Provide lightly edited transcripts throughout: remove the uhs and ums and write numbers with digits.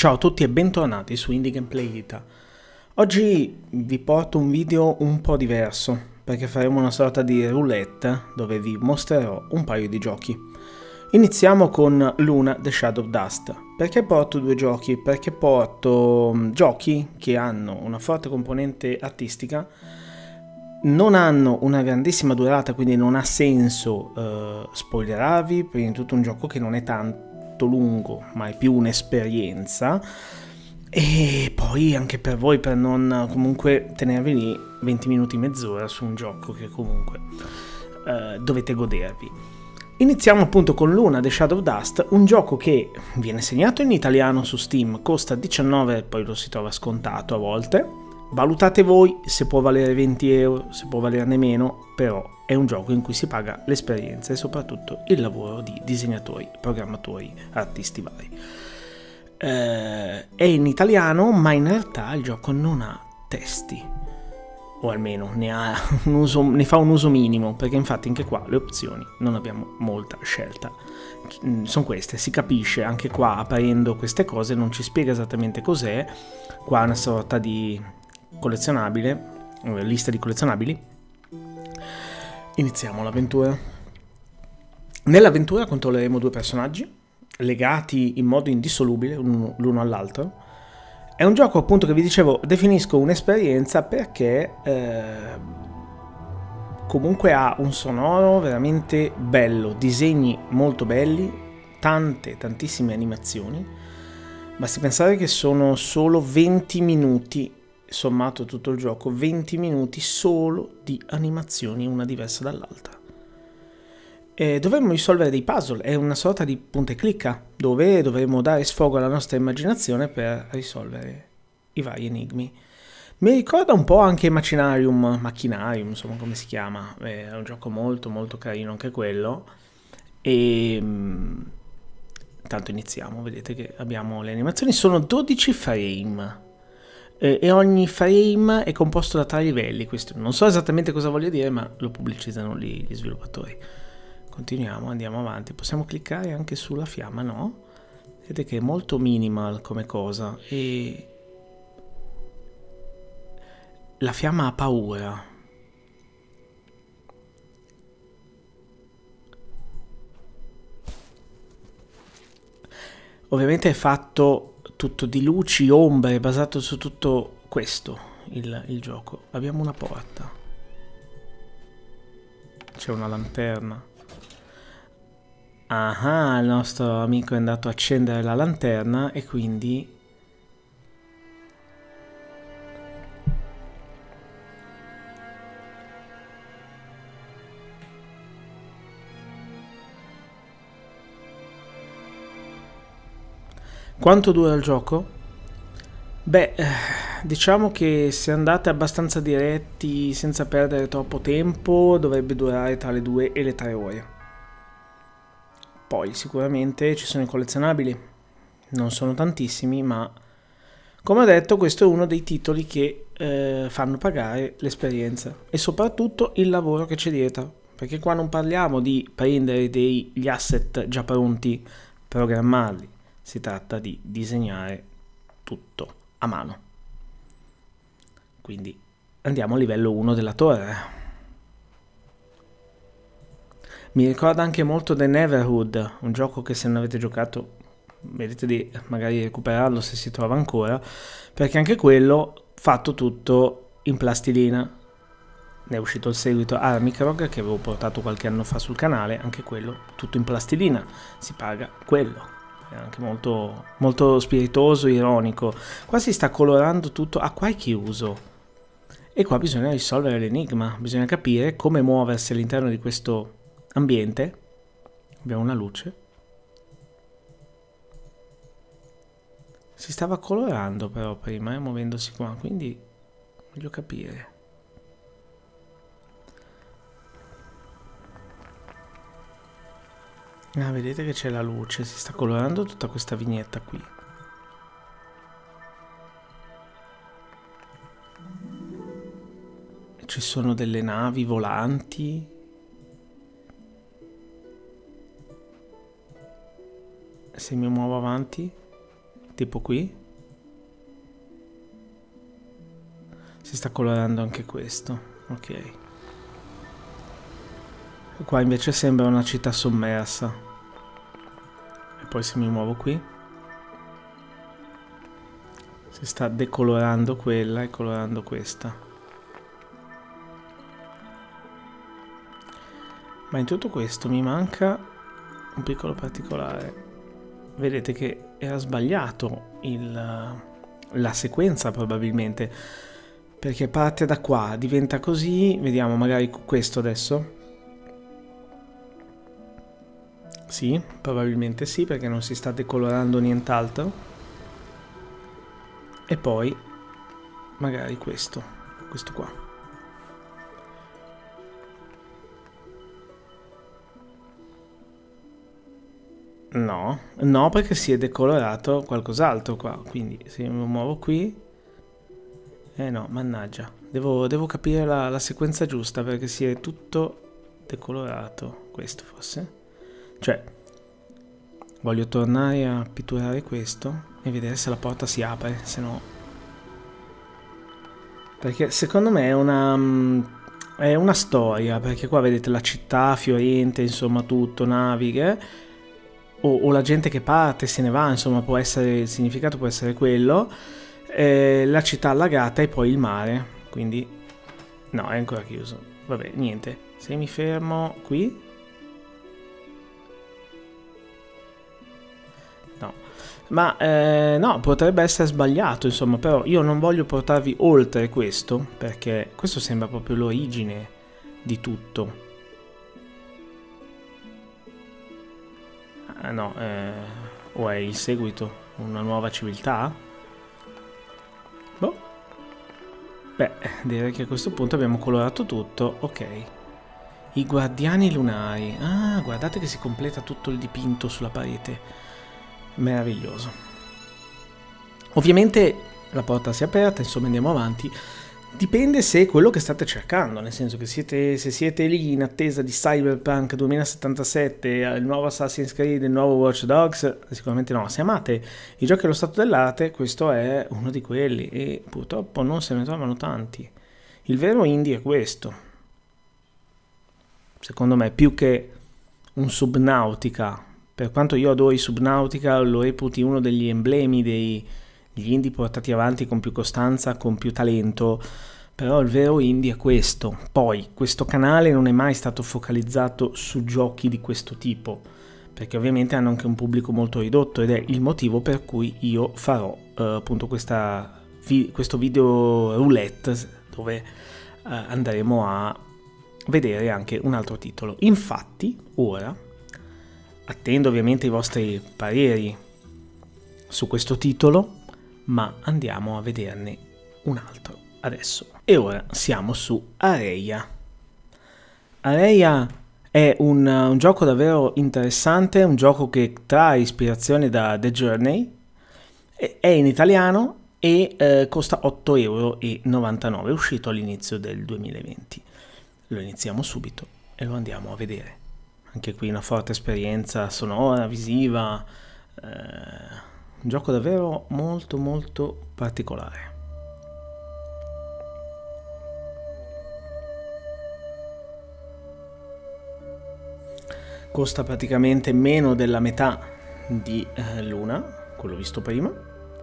Ciao a tutti e bentornati su Indie Gameplay Ita. Oggi vi porto un video un po' diverso, perché faremo una sorta di roulette dove vi mostrerò un paio di giochi. Iniziamo con Luna The Shadow of Dust. Perché porto due giochi? Perché porto giochi che hanno una forte componente artistica, non hanno una grandissima durata, quindi non ha senso spoilerarvi. Prima di tutto un gioco che non è tanto lungo, ma è più un'esperienza, e poi anche per voi, per non comunque tenervi lì 20 minuti, mezz'ora su un gioco che comunque dovete godervi. Iniziamo appunto con Luna The Shadow of Dust, un gioco che viene segnato in italiano su Steam, costa 19, poi lo si trova scontato a volte. Valutate voi se può valere 20 euro, se può valerne meno, però è un gioco in cui si paga l'esperienza e soprattutto il lavoro di disegnatori, programmatori, artisti vari. È in italiano, ma in realtà il gioco non ha testi, o almeno ne fa un uso minimo, perché infatti anche qua le opzioni non abbiamo molta scelta. Sono queste, si capisce anche qua aprendo queste cose, non ci spiega esattamente cos'è. Qua è una sorta di collezionabile, lista di collezionabili. Iniziamo l'avventura. Nell'avventura controlleremo due personaggi legati in modo indissolubile l'uno all'altro. È un gioco, appunto, che vi dicevo, definisco un'esperienza perché comunque ha un sonoro veramente bello, disegni molto belli, tantissime animazioni. Basti pensare che sono solo 20 minuti, sommato tutto il gioco, 20 minuti solo di animazioni, una diversa dall'altra. Dovremmo risolvere dei puzzle, è una sorta di punta e clicca, dove dovremo dare sfogo alla nostra immaginazione per risolvere i vari enigmi. Mi ricorda un po' anche Machinarium, insomma, come si chiama. È un gioco molto carino anche quello. E intanto iniziamo, vedete che abbiamo le animazioni, sono 12 frame. E ogni frame è composto da 3 livelli. Questo non so esattamente cosa voglia dire, ma lo pubblicizzano lì gli sviluppatori. Continuiamo, andiamo avanti. Possiamo cliccare anche sulla fiamma, no? Vedete che è molto minimal come cosa. E la fiamma ha paura. Ovviamente è fatto tutto di luci, ombre, è basato su tutto questo il gioco. Abbiamo una porta. C'è una lanterna. Ah, il nostro amico è andato a accendere la lanterna e quindi quanto dura il gioco? Beh, diciamo che se andate abbastanza diretti senza perdere troppo tempo dovrebbe durare tra le 2 e le 3 ore. Poi sicuramente ci sono i collezionabili, non sono tantissimi, ma come ho detto questo è uno dei titoli che fanno pagare l'esperienza e soprattutto il lavoro che c'è dietro, perché qua non parliamo di prendere degli asset già pronti, programmarli, si tratta di disegnare tutto a mano. Quindi andiamo a livello 1 della torre. Mi ricorda anche molto The Neverhood, un gioco che se non avete giocato vedete di magari recuperarlo se si trova ancora, perché anche quello fatto tutto in plastilina. Ne è uscito il seguito Armicrog che avevo portato qualche anno fa sul canale, anche quello tutto in plastilina, si paga quello. È anche molto spiritoso, ironico. Qua si sta colorando tutto, ha qualche uso. E qua bisogna risolvere l'enigma, bisogna capire come muoversi all'interno di questo ambiente. Abbiamo una luce. Si stava colorando però prima, muovendosi qua, quindi voglio capire. Ah, vedete che c'è la luce, si sta colorando tutta questa vignetta qui. Ci sono delle navi volanti. Se mi muovo avanti tipo qui. Si sta colorando anche questo, ok. E qua invece sembra una città sommersa. E poi se mi muovo qui si sta decolorando quella e colorando questa. Ma in tutto questo mi manca un piccolo particolare. Vedete che era sbagliato la sequenza probabilmente, perché parte da qua, diventa così. Vediamo magari questo adesso. Sì, probabilmente sì, perché non si sta decolorando nient'altro. E poi magari questo qua. No, no, perché si è decolorato qualcos'altro qua, quindi se mi muovo qui... no, mannaggia, devo capire la sequenza giusta, perché si è tutto decolorato, questo forse? Cioè, voglio tornare a pitturare questo e vedere se la porta si apre, se no... Perché secondo me è una storia, perché qua vedete la città fiorente, insomma tutto, naviche... O la gente che parte se ne va, insomma, può essere, il significato può essere quello, la città allagata e poi il mare, quindi no, è ancora chiuso, vabbè, niente, se mi fermo qui, no, ma no, potrebbe essere sbagliato, insomma, però io non voglio portarvi oltre questo, perché questo sembra proprio l'origine di tutto. No, o è il seguito? Una nuova civiltà? Boh. Beh, direi che a questo punto abbiamo colorato tutto. Ok. I guardiani lunari. Ah, guardate che si completa tutto il dipinto sulla parete. Meraviglioso. Ovviamente la porta si è aperta, insomma andiamo avanti. Dipende se è quello che state cercando, nel senso che se siete lì in attesa di Cyberpunk 2077, il nuovo Assassin's Creed, il nuovo Watch Dogs, sicuramente no. Se amate i giochi allo stato dell'arte, questo è uno di quelli e purtroppo non se ne trovano tanti. Il vero indie è questo. Secondo me, più che un Subnautica, per quanto io adoro i Subnautica, lo reputi uno degli emblemi degli indie portati avanti con più costanza, con più talento, però il vero indie è questo. Poi questo canale non è mai stato focalizzato su giochi di questo tipo, perché ovviamente hanno anche un pubblico molto ridotto, ed è il motivo per cui io farò appunto questo video roulette dove andremo a vedere anche un altro titolo. Infatti ora attendo ovviamente i vostri pareri su questo titolo, ma andiamo a vederne un altro adesso. E ora siamo su Areia. Areia è un gioco davvero interessante, un gioco che trae ispirazione da The Journey, è in italiano e costa 8,99 €, è uscito all'inizio del 2020. Lo iniziamo subito e lo andiamo a vedere. Anche qui una forte esperienza sonora, visiva, un gioco davvero molto molto particolare. Costa praticamente meno della metà di Luna, quello visto prima.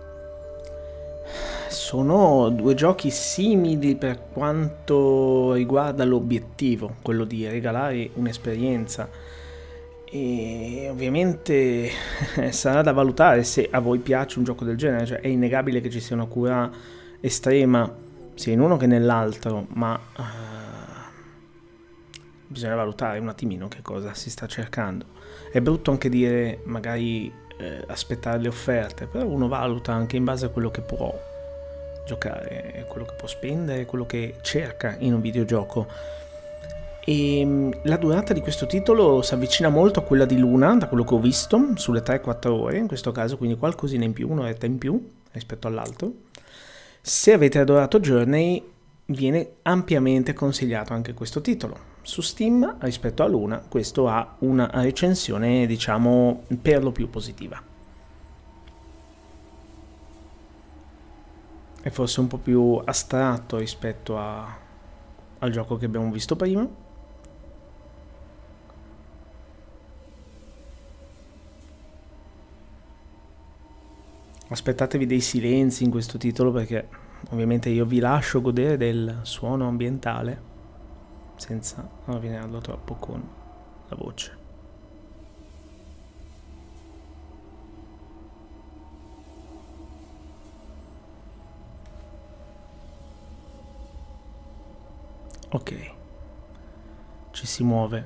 Sono due giochi simili per quanto riguarda l'obiettivo, quello di regalare un'esperienza. E ovviamente sarà da valutare se a voi piace un gioco del genere, cioè è innegabile che ci sia una cura estrema sia in uno che nell'altro, ma bisogna valutare un attimino che cosa si sta cercando. È brutto anche dire magari aspettare le offerte, però uno valuta anche in base a quello che può giocare, quello che può spendere, quello che cerca in un videogioco. E la durata di questo titolo si avvicina molto a quella di Luna, da quello che ho visto, sulle 3-4 ore in questo caso, quindi qualcosina in più, un'oretta in più rispetto all'altro. Se avete adorato Journey, viene ampiamente consigliato anche questo titolo. Su Steam, rispetto a Luna, questo ha una recensione, diciamo, per lo più positiva. è forse un po' più astratto rispetto al gioco che abbiamo visto prima. Aspettatevi dei silenzi in questo titolo perché ovviamente io vi lascio godere del suono ambientale senza rovinarlo troppo con la voce. Ok, ci si muove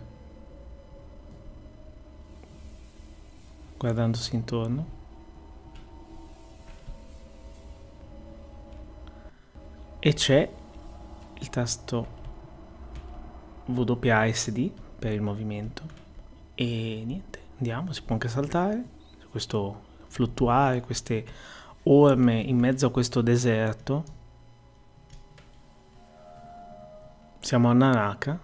guardandosi intorno e c'è il tasto WASD per il movimento e niente, andiamo, si può anche saltare, questo fluttuare, queste orme in mezzo a questo deserto. Siamo a Naraka.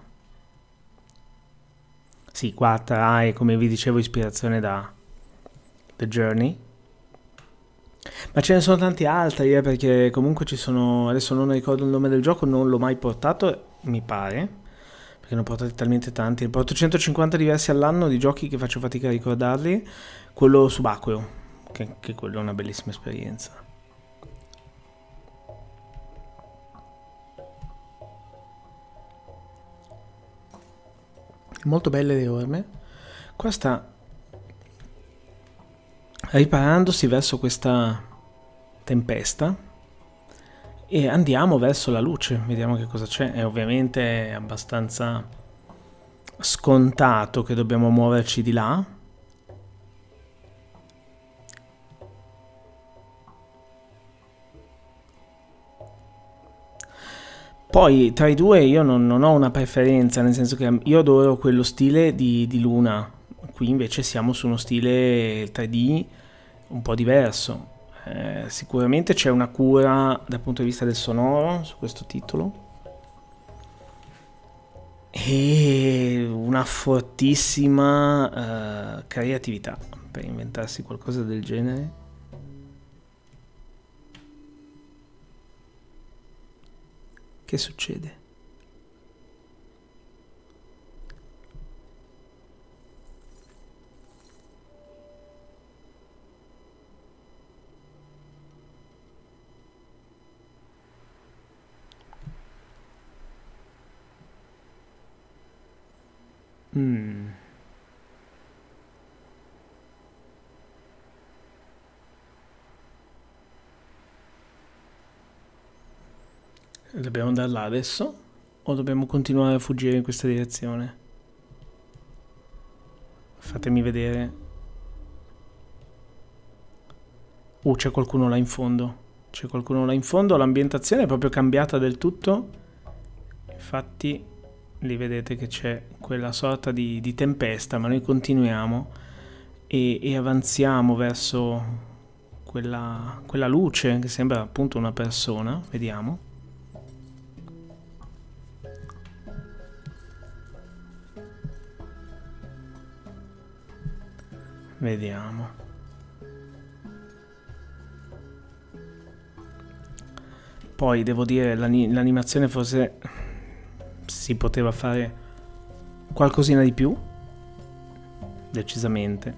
Sì, qua trae, come vi dicevo, ispirazione da The Journey. Ma ce ne sono tanti altri, perché comunque ci sono... Adesso non ricordo il nome del gioco, non l'ho mai portato, mi pare. Perché ne ho portati talmente tanti. Ne porto 150 diversi all'anno di giochi che faccio fatica a ricordarli. Quello subacqueo, che quello è una bellissima esperienza. Molto belle le orme. Qua sta riparandosi verso questa tempesta e andiamo verso la luce, vediamo che cosa c'è. È ovviamente abbastanza scontato che dobbiamo muoverci di là. Poi tra i due io non ho una preferenza, nel senso che io adoro quello stile di Luna, qui invece siamo su uno stile 3D un po' diverso. Sicuramente c'è una cura dal punto di vista del sonoro su questo titolo e una fortissima creatività per inventarsi qualcosa del genere. Che succede? Dobbiamo andare là adesso? O dobbiamo continuare a fuggire in questa direzione? Fatemi vedere. C'è qualcuno là in fondo. C'è qualcuno là in fondo. L'ambientazione è proprio cambiata del tutto. Infatti, lì vedete che c'è quella sorta di tempesta, ma noi continuiamo e avanziamo verso quella luce che sembra appunto una persona. Vediamo. Vediamo. Poi devo dire l'animazione forse si poteva fare qualcosina di più, decisamente.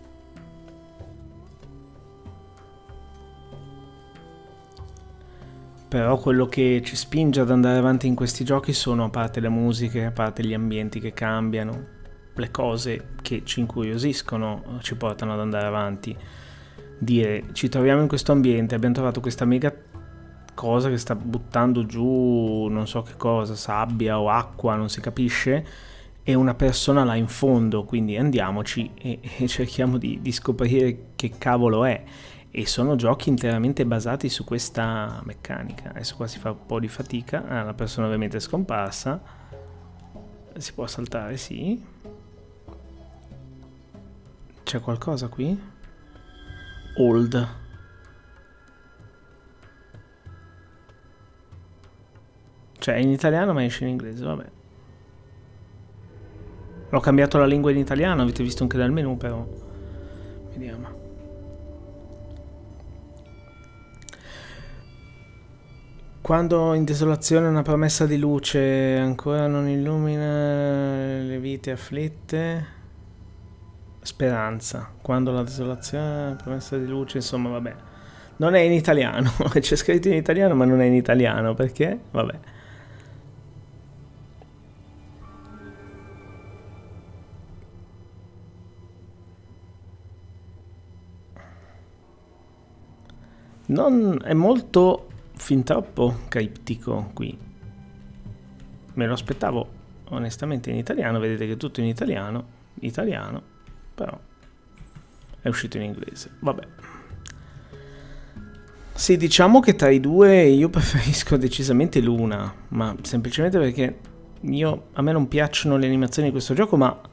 Però quello che ci spinge ad andare avanti in questi giochi sono, a parte le musiche, a parte gli ambienti che cambiano, le cose che ci incuriosiscono, ci portano ad andare avanti. Dire, ci troviamo in questo ambiente, abbiamo trovato questa mega cosa che sta buttando giù non so che cosa, sabbia o acqua, non si capisce, e una persona là in fondo, quindi andiamoci e cerchiamo di scoprire che cavolo è. E sono giochi interamente basati su questa meccanica. Adesso qua si fa un po' di fatica, la persona ovviamente è scomparsa, si può saltare, sì. C'è qualcosa qui? Old. Cioè è in italiano ma esce in inglese, vabbè. L'ho cambiato la lingua in italiano, avete visto anche dal menu però. Vediamo. Quando in desolazione una promessa di luce ancora non illumina le vite afflitte. Speranza. Quando la desolazione, una promessa di luce, insomma, vabbè. Non è in italiano, c'è scritto in italiano ma non è in italiano, perché? Vabbè. Non è molto fin troppo criptico qui. Me lo aspettavo onestamente in italiano, vedete che è tutto in italiano, però è uscito in inglese. Vabbè. Sì, diciamo che tra i due io preferisco decisamente l'una, ma semplicemente perché a me non piacciono le animazioni di questo gioco, ma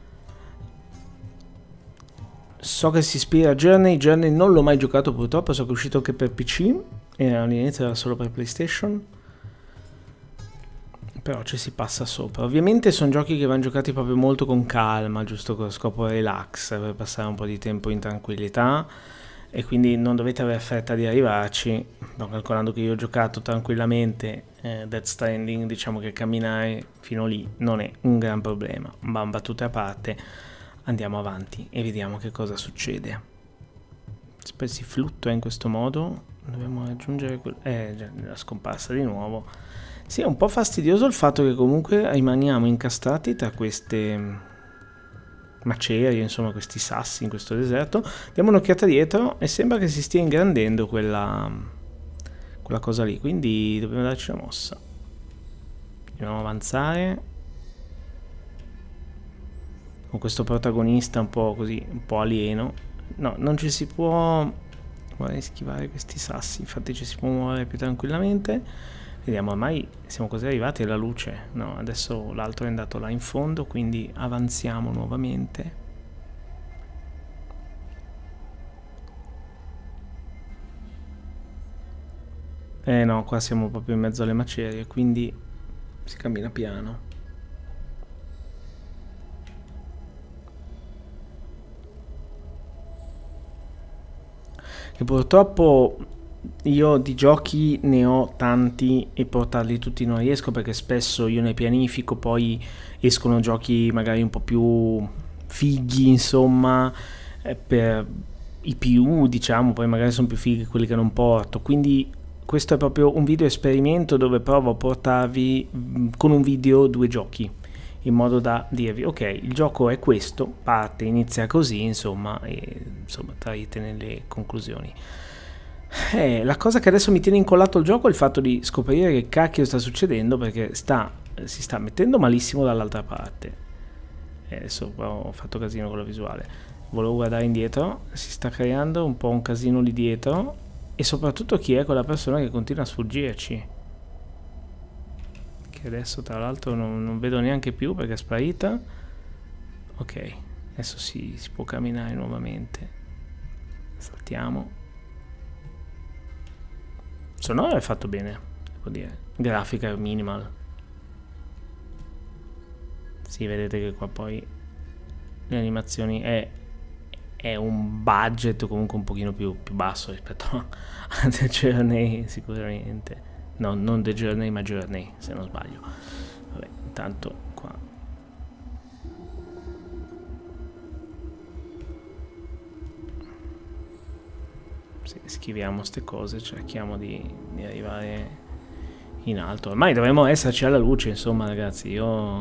so che si ispira a Journey. Journey non l'ho mai giocato purtroppo, so che è uscito anche per PC e all'inizio era solo per PlayStation, però ci si passa sopra. Ovviamente sono giochi che vanno giocati proprio molto con calma, giusto con scopo relax, per passare un po' di tempo in tranquillità, e quindi non dovete avere fretta di arrivarci. Calcolando che io ho giocato tranquillamente Death Stranding, diciamo che camminare fino lì non è un gran problema. Ma battute a parte, andiamo avanti e vediamo che cosa succede. Poi si fluttua in questo modo, dobbiamo raggiungere la scomparsa di nuovo. Sì, è un po' fastidioso il fatto che comunque rimaniamo incastrati tra queste macerie, insomma questi sassi in questo deserto. Diamo un'occhiata dietro e sembra che si stia ingrandendo quella cosa lì, quindi dobbiamo darci una mossa. Dobbiamo avanzare con questo protagonista un po' così, un po' alieno. No, non ci si può, vorrei schivare questi sassi, infatti ci si può muovere più tranquillamente. Vediamo, ormai siamo quasi arrivati alla luce. No, adesso l'altro è andato là in fondo, quindi avanziamo nuovamente. No, qua siamo proprio in mezzo alle macerie, quindi si cammina piano. E purtroppo io di giochi ne ho tanti e portarli tutti non riesco, perché spesso io ne pianifico, poi escono giochi magari un po' più fighi, insomma, per i più, diciamo, poi magari sono più fighi quelli che non porto, quindi questo è proprio un video esperimento dove provo a portarvi con un video 2 giochi, in modo da dirvi ok, il gioco è questo, parte, inizia così, insomma, e insomma traete nelle conclusioni. La cosa che adesso mi tiene incollato il gioco è il fatto di scoprire che cacchio sta succedendo, perché si sta mettendo malissimo dall'altra parte. Adesso ho fatto casino con la visuale, volevo guardare indietro, si sta creando un po' un casino lì dietro, e soprattutto chi è quella persona che continua a sfuggirci, che adesso tra l'altro non vedo neanche più perché è sparita. Ok, adesso si può camminare nuovamente. Saltiamo. Sonoro è fatto bene, devo dire. Grafica minimal. Sì, vedete che qua poi le animazioni è un budget comunque un pochino più basso rispetto a The Journey, sicuramente. No, non The Journey, ma Journey, se non sbaglio. Vabbè, intanto qua. Sì, schiviamo ste cose, cerchiamo di arrivare in alto. Ormai dovremmo esserci alla luce, insomma, ragazzi. Io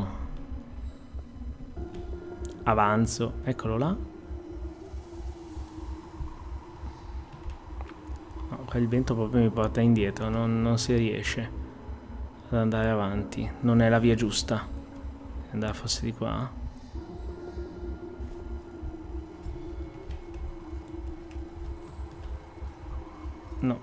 avanzo, eccolo là. No, il vento proprio mi porta indietro, non si riesce ad andare avanti, non è la via giusta. Andare forse di qua. No.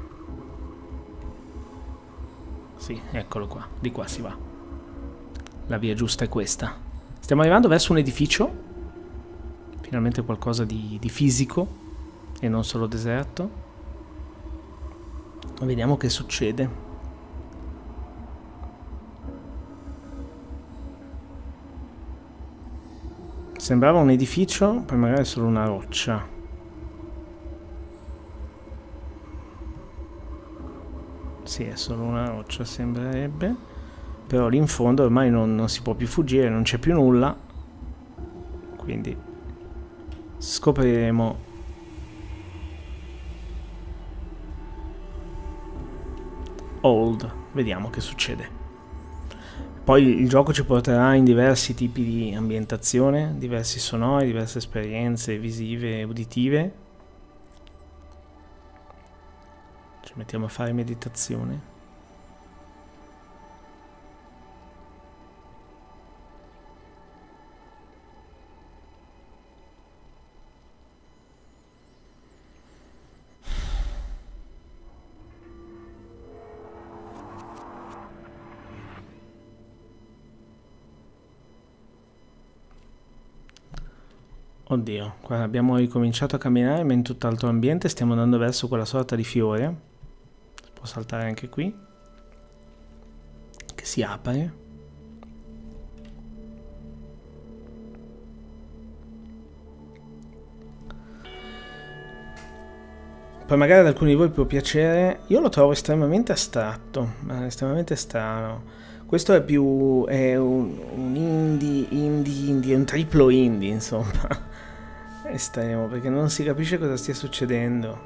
Sì, eccolo qua, di qua si va. La via giusta è questa. Stiamo arrivando verso un edificio, finalmente qualcosa di fisico e non solo deserto. Vediamo che succede. Sembrava un edificio, poi magari è solo una roccia. Sì, è solo una roccia sembrerebbe, però lì in fondo ormai non si può più fuggire, non c'è più nulla, quindi scopriremo. Old, vediamo che succede. Poi il gioco ci porterà in diversi tipi di ambientazione, diversi sonori, diverse esperienze visive e uditive. Ci mettiamo a fare meditazione. Oddio, qua abbiamo ricominciato a camminare ma in tutt'altro ambiente, stiamo andando verso quella sorta di fiore. Si può saltare anche qui, che si apre. Poi magari ad alcuni di voi può piacere, io lo trovo estremamente astratto, estremamente strano. Questo è più, è un indie, un triplo indie, insomma. Estremo, perché non si capisce cosa stia succedendo.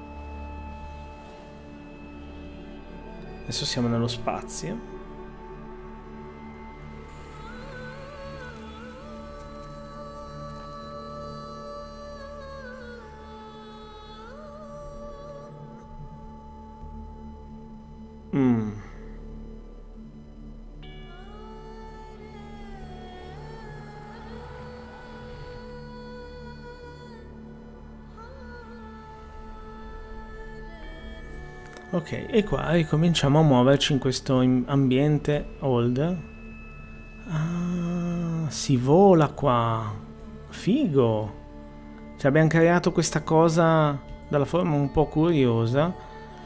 Adesso siamo nello spazio. Ok, e qua ricominciamo a muoverci in questo ambiente old. Ah, si vola qua. Figo. Cioè abbiamo creato questa cosa dalla forma un po' curiosa,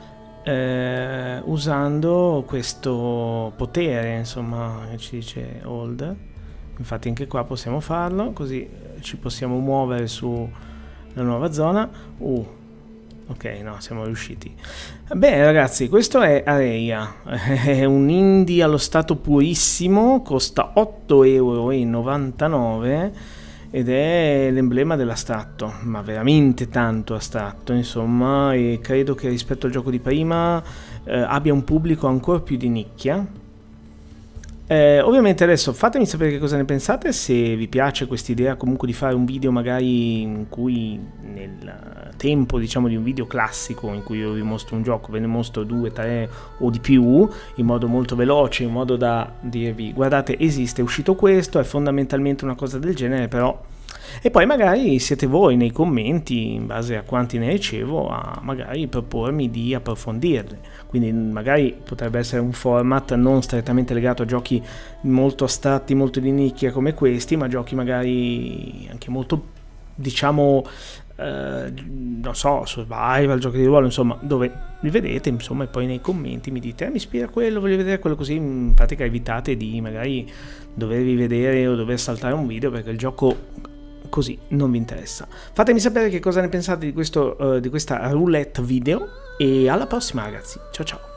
usando questo potere, insomma, che ci dice old. Infatti anche qua possiamo farlo, così ci possiamo muovere sulla nuova zona. Ok, no, siamo riusciti. Bene ragazzi, questo è Areia, è un indie allo stato purissimo, costa 8,99 € ed è l'emblema dell'astratto, ma veramente tanto astratto, insomma, e credo che rispetto al gioco di prima abbia un pubblico ancora più di nicchia. Ovviamente adesso fatemi sapere che cosa ne pensate, se vi piace quest'idea comunque di fare un video magari in cui nel tempo diciamo di un video classico in cui io vi mostro un gioco, ve ne mostro 2, 3 o di più in modo molto veloce, in modo da dirvi guardate esiste, è uscito questo, è fondamentalmente una cosa del genere però, e poi magari siete voi nei commenti in base a quanti ne ricevo a magari propormi di approfondirle, quindi magari potrebbe essere un format non strettamente legato a giochi molto astratti, molto di nicchia come questi, ma giochi magari anche molto diciamo non so, survival, giochi di ruolo, insomma, dove li vedete, insomma, e poi nei commenti mi dite mi ispira quello, voglio vedere quello, così in pratica evitate di magari dovervi vedere o dover saltare un video perché il gioco così non vi interessa. Fatemi sapere che cosa ne pensate di questo di questa roulette video e alla prossima ragazzi, ciao ciao.